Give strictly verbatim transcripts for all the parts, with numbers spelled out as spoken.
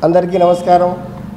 అందరికీ నమస్కారం.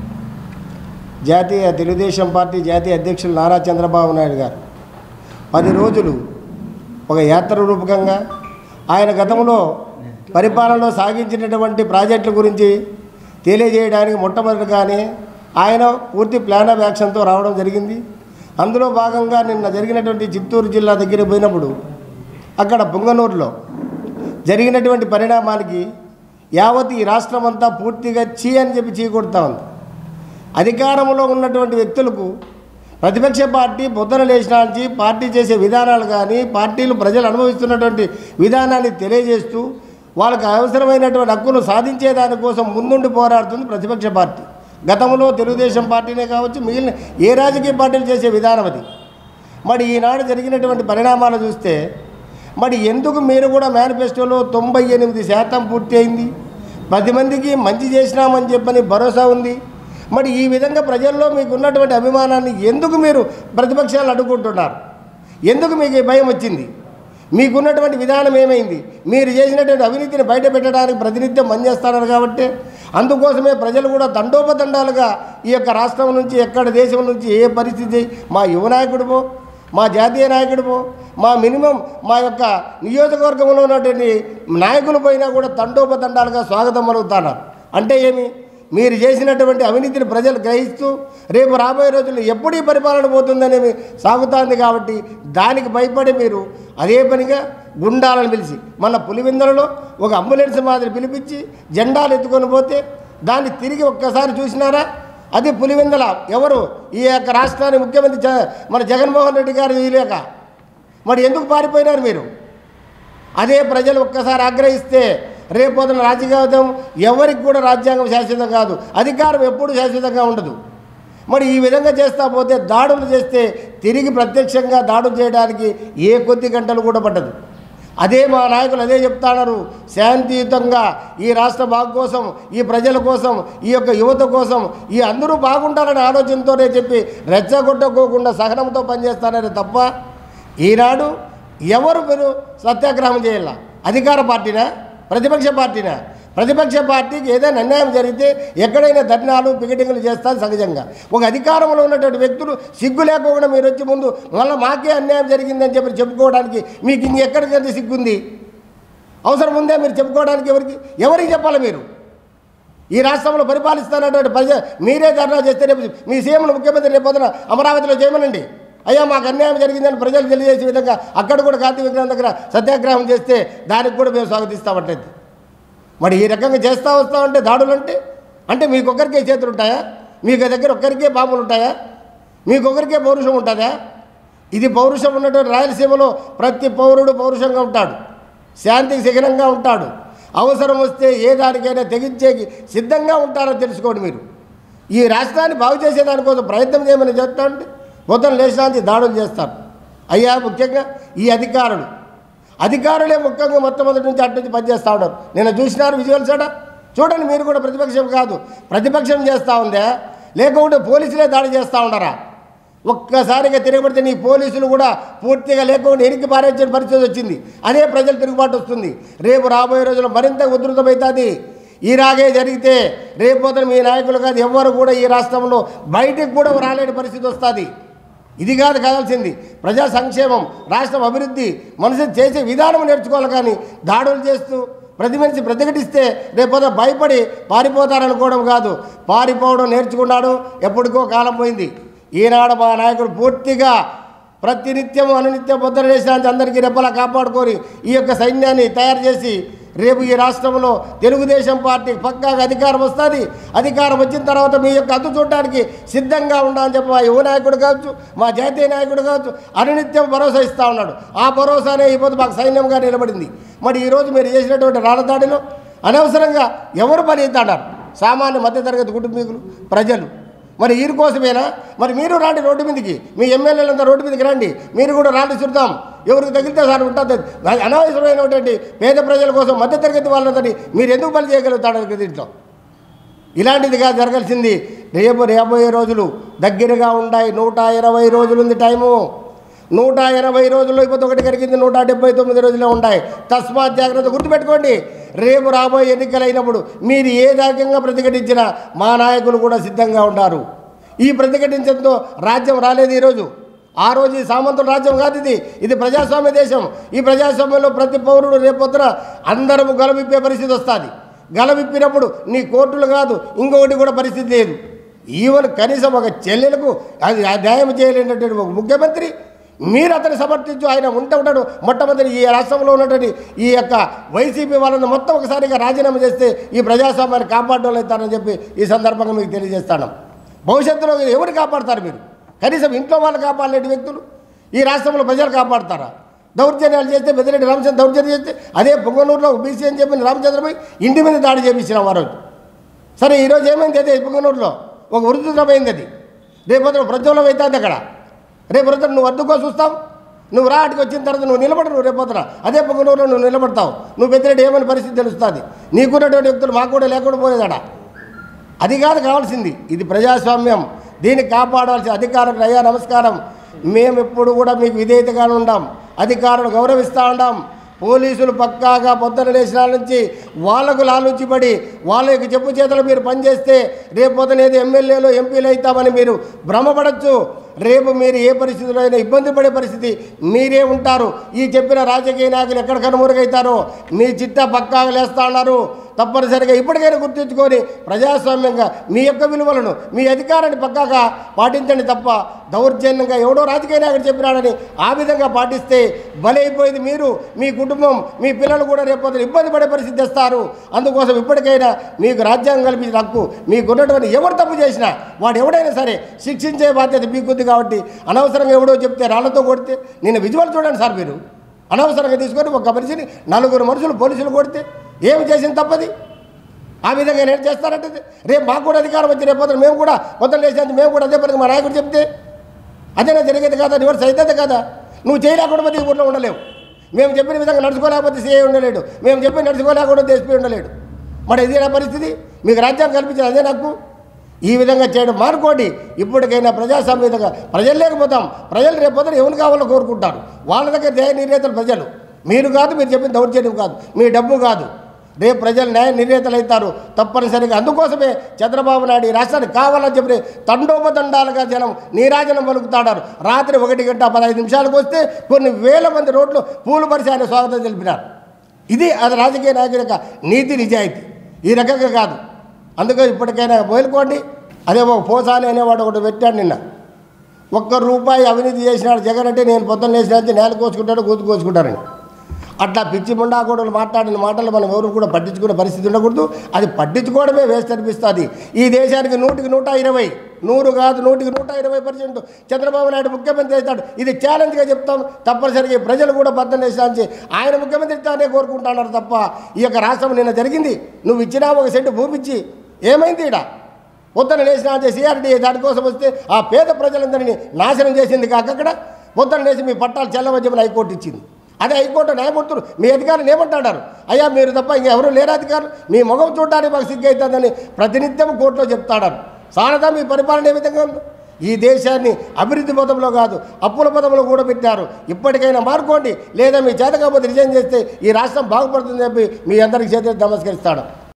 జాతీయ తెలుగుదేశం పార్టీ జాతీయ అధ్యక్షులు నారా చంద్రబాబు నాయుడు గారు పది రోజులు ఒక యాత్ర రూపకంగా ఆయన గతంలో పరిపాలనలో సాగించినటువంటి ప్రాజెక్టుల గురించి తెలియజేయడానికి మొట్టమొదటిగానే ఆయన పూర్తి ప్లాన్ ఆఫ్ యాక్షన్తో రావడం జరిగింది. అందులో భాగంగా నిన్న జరిగినటువంటి చిత్తూరు జిల్లా దగ్గర పోయినప్పుడు అక్కడ పుంగనూరులో జరిగినటువంటి పరిణామానికి యావత్ ఈ రాష్ట్రం అంతా పూర్తిగా చీ అని చెప్పి చీ కొడతా ఉంది. అధికారంలో ఉన్నటువంటి వ్యక్తులకు ప్రతిపక్ష పార్టీ పొద్దున లేచినాంచి పార్టీ చేసే విధానాలు కానీ పార్టీలు ప్రజలు అనుభవిస్తున్నటువంటి విధానాన్ని తెలియజేస్తూ వాళ్ళకి అవసరమైనటువంటి హక్కును సాధించేదానికోసం ముందుండి పోరాడుతుంది ప్రతిపక్ష పార్టీ. గతంలో తెలుగుదేశం పార్టీనే కావచ్చు, మిగిలిన ఏ రాజకీయ పార్టీలు చేసే విధానం అది. మరి ఈనాడు జరిగినటువంటి పరిణామాలు చూస్తే మరి ఎందుకు మీరు కూడా మేనిఫెస్టోలో తొంభై ఎనిమిది శాతం పూర్తి అయింది, పది మందికి మంచి చేసినామని చెప్పని భరోసా ఉంది. మరి ఈ విధంగా ప్రజల్లో మీకు ఉన్నటువంటి అభిమానాన్ని ఎందుకు మీరు ప్రతిపక్షాలు అడ్డుకుంటున్నారు? ఎందుకు మీకు భయం వచ్చింది? మీకున్నటువంటి విధానం ఏమైంది? మీరు చేసినటువంటి అవినీతిని బయట పెట్టడానికి ప్రతినిత్యం పనిచేస్తున్నారు కాబట్టి అందుకోసమే ప్రజలు కూడా దండోపదండాలుగా ఈ యొక్క రాష్ట్రం నుంచి ఎక్కడ దేశం నుంచి ఏ పరిస్థితి మా యువ నాయకుడిపో మా జాతీయ నాయకుడిపో మా మినిమం మా యొక్క నియోజకవర్గంలో ఉన్నటువంటి నాయకులు పోయినా కూడా తండోపతండాలుగా స్వాగతం పలుకుతున్నారు. అంటే ఏమి? మీరు చేసినటువంటి అవినీతిని ప్రజలు గ్రహిస్తూ రేపు రాబోయే రోజుల్లో ఎప్పుడు ఈ పరిపాలన పోతుందనేది సాగుతుంది. కాబట్టి దానికి భయపడి మీరు అదే పనిగా గుండాలను పిలిచి మన పులివెందులలో ఒక అంబులెన్స్ మాదిరి పిలిపించి జెండాలు ఎత్తుకొని పోతే దాన్ని తిరిగి ఒక్కసారి చూసినారా? అది పులివెందుల ఎవరు ఈ యొక్క రాష్ట్రాన్ని ముఖ్యమంత్రి మన జగన్మోహన్ రెడ్డి గారు చేయలేక మరి ఎందుకు పారిపోయినారు మీరు? అదే ప్రజలు ఒక్కసారి ఆగ్రహిస్తే రేపొద్దున రాజకీయం ఎవరికి కూడా రాజ్యాంగం శాశ్వతం కాదు, అధికారం ఎప్పుడు శాశ్వతంగా ఉండదు. మరి ఈ విధంగా చేస్తా పోతే దాడులు చేస్తే తిరిగి ప్రత్యక్షంగా దాడులు చేయడానికి ఏ కొద్ది గంటలు కూడా పట్టదు. అదే మా నాయకులు అదే చెప్తున్నారు, శాంతియుతంగా ఈ రాష్ట్ర బాగు కోసం, ఈ ప్రజల కోసం, ఈ యొక్క యువత కోసం, ఈ అందరూ బాగుండాలనే ఆలోచనతోనే చెప్పి రెచ్చగొట్టకోకుండా సహనంతో పనిచేస్తారని తప్ప ఈనాడు ఎవరు మీరు సత్యాగ్రహం చేయాల? అధికార పార్టీనా ప్రతిపక్ష పార్టీనా? ప్రతిపక్ష పార్టీకి ఏదైనా అన్యాయం జరిగితే ఎక్కడైనా ధర్నాలు పికెటింగ్లు చేస్తారు సహజంగా. ఒక అధికారంలో ఉన్నటువంటి వ్యక్తులు సిగ్గు లేకుండా మీరు వచ్చి ముందు మళ్ళీ మాకే అన్యాయం జరిగిందని చెప్పి చెప్పుకోవడానికి మీకు ఇంకెక్కడికైతే సిగ్గుంది? అవసరం ఉందే మీరు చెప్పుకోవడానికి? ఎవరికి ఎవరికి చెప్పాలి? మీరు ఈ రాష్ట్రంలో పరిపాలిస్తున్నటువంటి ప్రజ మీరే ధర్నా చేస్తే రేపు మీ సీఎంను ముఖ్యమంత్రి రేపు పొద్దున అమరావతిలో చేయమనండి. అయ్యా మాకు అన్యాయం జరిగిందని ప్రజలు తెలియజేసే విధంగా అక్కడ కూడా కార్తీక విగ్రహం దగ్గర సత్యాగ్రహం చేస్తే దానికి కూడా మేము స్వాగతిస్తామంటది. మరి ఈ రకంగా చేస్తూ వస్తూ ఉంటే దాడులు అంటే అంటే మీకొక్కరికే చేతులు ఉంటాయా? మీకు దగ్గర ఒక్కరికే బాంబులు ఉంటాయా? మీకొక్కరికే పౌరుషం ఉంటుందా? ఇది పౌరుషం ఉన్నటువంటి రాయలసీమలో ప్రతి పౌరుడు పౌరుషంగా ఉంటాడు, శాంతికి శిఖరంగా ఉంటాడు, అవసరం వస్తే ఏ దానికైనా తెగించేకి సిద్ధంగా ఉంటారని తెలుసుకోండి. మీరు ఈ రాష్ట్రాన్ని బాగు చేసేదానికోసం ప్రయత్నం చేయమని చెప్తా ఉంటే మొత్తం లేచాంతి దాడులు చేస్తారు. అయ్యా ముఖ్యంగా ఈ అధికారులు అధికారులే ముఖ్యంగా మొట్టమొదటి నుంచి అటు నుంచి పనిచేస్తూ ఉన్నారు. నేను చూసినారు విజువల్స్ అట చూడండి. మీరు కూడా ప్రతిపక్షం కాదు, ప్రతిపక్షం చేస్తూ ఉందా లేకుంటే పోలీసులే దాడి చేస్తూ ఉన్నారా? ఒక్కసారిగా తిరగబడితే నీ పోలీసులు కూడా పూర్తిగా లేకుండా ఎనికి పారేసే పరిస్థితి వచ్చింది. అదే ప్రజలు తిరుగుబాటు వస్తుంది. రేపు రాబోయే రోజుల్లో మరింత ఉధృతమవుతుంది. ఇలాగే జరిగితే రేపు పోతే మీ నాయకులు కాదు ఎవ్వరు కూడా ఈ రాష్ట్రంలో బయటికి కూడా రాలేని పరిస్థితి వస్తుంది. ఇది కాదు కావాల్సింది ప్రజా సంక్షేమం, రాష్ట్రం అభివృద్ధి, మనిషి చేసే విధానం నేర్చుకోవాలి. కానీ దాడులు చేస్తూ ప్రతి మనిషి ప్రతిఘటిస్తే రేపొద్దు భయపడి పారిపోతారనుకోవడం కాదు. పారిపోవడం నేర్చుకున్నాడు, ఎప్పటికో కాలం పోయింది. ఈనాడు మా నాయకుడు పూర్తిగా ప్రతినిత్యం అనునిత్యం పొద్దున చేసినంత అందరికీ రెప్పలా కాపాడుకొని ఈ యొక్క సైన్యాన్ని తయారు చేసి రేపు ఈ రాష్ట్రంలో తెలుగుదేశం పార్టీ పక్కాగా అధికారం వస్తుంది. అధికారం వచ్చిన తర్వాత మీ యొక్క అద్దు చూడడానికి సిద్ధంగా ఉండాలని చెప్పి మా యువ నాయకుడు కావచ్చు, మా జాతీయ నాయకుడు కావచ్చు అనునిత్యం భరోసా ఇస్తూ ఉన్నాడు. ఆ భరోసానే ఇప్పుడు మాకు సైన్యంగా నిలబడింది. మరి ఈరోజు మీరు చేసినటువంటి రాళ్ళదాడిలో అనవసరంగా ఎవరు పనిచేస్తున్నారు? సామాన్య మధ్యతరగతి కుటుంబీకులు, ప్రజలు. మరి వీరి కోసమేనా? మరి మీరు రాండి రోడ్డు మీదకి, మీ ఎమ్మెల్యేలంతా రోడ్డు మీదకి రండి, మీరు కూడా రాండి చూద్దాం. ఎవరికి తగిలితే సార్ ఉంటుంది. అనవసరమైనటువంటి పేద ప్రజల కోసం మధ్యతరగతి వాళ్ళని మీరు ఎందుకు పని చేయగలుగుతాడు దీంట్లో? ఇలాంటిదిగా జరగాల్సింది. రేపు రాబోయే రోజులు దగ్గరగా ఉన్నాయి. నూట ఇరవై రోజులు ఉంది టైము. నూట ఎనభై రోజుల్లో ఇప్పుడు ఒకటి కరిగింది, నూట డెబ్బై తొమ్మిది రోజుల్లో ఉంటాయి. తస్మాత్ జాగ్రత్త, గుర్తుపెట్టుకోండి. రేపు రాబోయే ఎన్నికలైనప్పుడు మీరు ఏ రకంగా ప్రతిఘటించినా మా నాయకులు కూడా సిద్ధంగా ఉన్నారు. ఈ ప్రతిఘటించడంతో రాజ్యం రాలేదు ఈరోజు. ఆ రోజు ఈ సామంతుల రాజ్యం కాదు ఇది, ఇది ప్రజాస్వామ్య దేశం. ఈ ప్రజాస్వామ్యంలో ప్రతి పౌరుడు రేపొద్దున అందరం గలవిప్పే పరిస్థితి వస్తుంది. గలవిప్పినప్పుడు నీ కోర్టులు కాదు ఇంకొకటి కూడా పరిస్థితి లేదు. ఈవెన్ కనీసం ఒక చెల్లెలకు అది న్యాయం చేయలేనటువంటి ఒక ముఖ్యమంత్రి మీరు అతను సమర్థించు, ఆయన ఉంటే ఉంటాడు. మొట్టమొదటి ఈ రాష్ట్రంలో ఉన్నటువంటి ఈ యొక్క వైసీపీ వాళ్ళని మొత్తం ఒకసారిగా రాజీనామా చేస్తే ఈ ప్రజాస్వామ్యాన్ని కాపాడడం అవుతారని చెప్పి ఈ సందర్భంగా మీకు తెలియజేస్తాను. భవిష్యత్తులో ఎవరు కాపాడతారు? మీరు కనీసం ఇంట్లో వాళ్ళు కాపాడలేని వ్యక్తులు ఈ రాష్ట్రంలో ప్రజలు కాపాడతారా? దౌర్జన్యాలు చేస్తే పెద్దిరెడ్డి రామచంద్ర దౌర్జన్యం చేస్తే అదే పొంగనూరులో బీసీ అని చెప్పి రామచంద్రపై ఇంటి మీద దాడి చేయించినాం ఆ రోజు. సరే ఈరోజు ఏమైంది? అదే పొంగనూరులో ఒక వృద్ధులమైంది. అది రేపు ప్రజ్వలం అవుతుంది అక్కడ. రేపు రోజు నువ్వు అడ్డుకో చూస్తావు, నువ్వు రాటికి వచ్చిన తర్వాత నువ్వు నిలబడు. నువ్వు రేపొద్దున అదే పొంగనూరులో నువ్వు నిలబడతావు. నువ్వు పెద్దిరెడ్డి ఏమైనా పరిస్థితి తెలుస్తుంది. నీకున్నటువంటి వ్యక్తులు మాకు కూడా లేకుండా పోలేదట. అది కాదు కావాల్సింది. ఇది ప్రజాస్వామ్యం, దీన్ని కాపాడాల్సిన అధికారులకు అయ్యా నమస్కారం. మేము ఎప్పుడు కూడా మీకు విధేయతగానే ఉండాం, అధికారులు గౌరవిస్తూ ఉంటాం. పోలీసులు పక్కాగా పొద్దున లేచిన నుంచి వాళ్ళకు లాలుచిపడి వాళ్ళ యొక్క చెప్పు చేతలు మీరు పనిచేస్తే రేపు పొద్దునేది ఎమ్మెల్యేలు ఎంపీలు అవుతామని మీరు భ్రమపడచ్చు. రేపు మీరు ఏ పరిస్థితిలో అయినా ఇబ్బంది పడే పరిస్థితి మీరే ఉంటారు. ఈ చెప్పిన రాజకీయ నాయకులు ఎక్కడ కనుమరుగవుతారో మీ చిట్టా పక్కాగా లేస్తూ ఉన్నారు. తప్పనిసరిగా ఇప్పటికైనా గుర్తుంచుకొని ప్రజాస్వామ్యంగా మీ యొక్క విలువలను మీ అధికారాన్ని పక్కాగా పాటించండి తప్ప దౌర్జన్యంగా ఎవడో రాజకీయ నాయకుడు చెప్పినాడని ఆ విధంగా పాటిస్తే బలైపోయింది మీరు, మీ కుటుంబం, మీ పిల్లలు కూడా రేపు ఇబ్బంది పడే పరిస్థితి తెస్తారు. అందుకోసం ఇప్పటికైనా మీకు రాజ్యాంగం కల్పించిన హక్కు మీకున్నటువంటి ఎవరు తప్పు చేసినా వాడు ఎవడైనా సరే శిక్షించే బాధ్యత మీకుంది. కాబట్టి అనవసరంగా ఎవడో చెప్తే రాళ్లతో కొడితే నేను విజువల్ చూడండి సార్. మీరు అనవసరంగా తీసుకొని ఒక మనిషిని నలుగురు మనుషులు పోలీసులు కొడితే ఏమి చేసింది తప్పది? ఆ విధంగా నేను చేస్తానంటే రేపు మాకు కూడా అధికారం వచ్చి రేపు మేము కూడా మొత్తం లేచేది మేము కూడా అదే పనికి మా నాయకుడు చెప్తే అదేనా జరిగేది కదా, రివర్స్ అవుతుంది కదా. నువ్వు చేయలేకపోతే ఈ ఊళ్ళో ఉండలేవు. మేము చెప్పిన విధంగా నడుచుకోలేకపోతే సీఏ ఉండలేడు, మేము చెప్పి నడుచుకోలేకపోతే ఎస్పీ ఉండలేడు. మరి ఇదేనా పరిస్థితి? మీకు రాజ్యాంగం కల్పించారు, అదే నాకు. ఈ విధంగా చేయడం మానుకోండి. ఇప్పటికైనా ప్రజాస్వామ్యంగా ప్రజలు లేకపోతాం. ప్రజలు రేపు పొద్దున ఎవరు కావాలో కోరుకుంటారు. వాళ్ళ దగ్గర న్యాయ నిర్ణేతలు ప్రజలు, మీరు కాదు. మీరు చెప్పిన దౌర్జన్యం కాదు, మీ డబ్బు కాదు. రేపు ప్రజలు న్యాయ నిర్ణేతలు అవుతారు తప్పనిసరిగా. అందుకోసమే చంద్రబాబు నాయుడు ఈ రాష్ట్రానికి కావాలని చెప్పి తండోపతండాలుగా జనం నీరాజనం పలుకుతాడారు. రాత్రి ఒకటి గంట పదహైదు నిమిషాలకు వస్తే కొన్ని వేల మంది రోడ్లు పూలు పరిచి ఆయన స్వాగతం తెలిపినారు. ఇది అది రాజకీయ నాయకుడి యొక్క నీతి నిజాయితీ. ఈ రకంగా కాదు. అందుకే ఇప్పటికైనా పోలుకోండి. అదే ఒక పోసాని అనేవాడు ఒకటి పెట్టాడు నిన్న. ఒక్క రూపాయి అవినీతి చేసినాడు జగన్ అంటే నేను పొద్దున్న లేచిన నేల కోసుకుంటాడు గూతు కోసుకుంటారని అట్లా పిచ్చి ముండాకోడలు మాట్లాడిన మాటలు మనం ఎవరు కూడా పట్టించుకునే పరిస్థితి ఉండకూడదు. అది పట్టించుకోవడమే వేస్ట్ అనిపిస్తుంది. ఈ దేశానికి నూటికి నూట ఇరవై నూరు కాదు నూటికి నూట ఇరవై పర్సెంట్ చంద్రబాబు నాయుడు ముఖ్యమంత్రి అవుతాడు. ఇది ఛాలెంజ్గా చెప్తాం. తప్పనిసరిగా ప్రజలు కూడా బద్దం వేసాంచి ఆయన ముఖ్యమంత్రి తానే కోరుకుంటున్నారు తప్ప ఈ యొక్క రాష్ట్రం నిన్న జరిగింది. నువ్వు ఇచ్చినా ఒక సెంటు భూమిచ్చి ఏమైంది? ఇక్కడ పొద్దున లేచినా సిఆర్డీ దానికోసం వస్తే ఆ పేద ప్రజలందరినీ నాశనం చేసింది కాక అక్కడ పొద్దున లేచి మీ పట్టాలు చెల్లవచ్చమని హైకోర్టు ఇచ్చింది. అదే హైకోర్టు న్యాయమూర్తులు మీ అధికారులు ఏమంటాడారు? అయ్యా మీరు తప్ప ఇంకెవరు లేరు అధికారులు, మీ ముఖం చూడడానికి మాకు సిగ్గు అవుతుందని ప్రతినిత్యం కోర్టులో చెప్తాడారు. సారదా మీ పరిపాలన ఏ విధంగా ఉంది? ఈ దేశాన్ని అభివృద్ధి పదంలో కాదు అప్పుల పదంలో కూడా పెట్టారు. ఇప్పటికైనా మార్కోండి, లేదా మీ చేత కాకపోతే రిజైన్ చేస్తే ఈ రాష్ట్రం బాగుపడుతుందని చెప్పి మీ అందరికీ చేతులు నమస్కరిస్తాడు.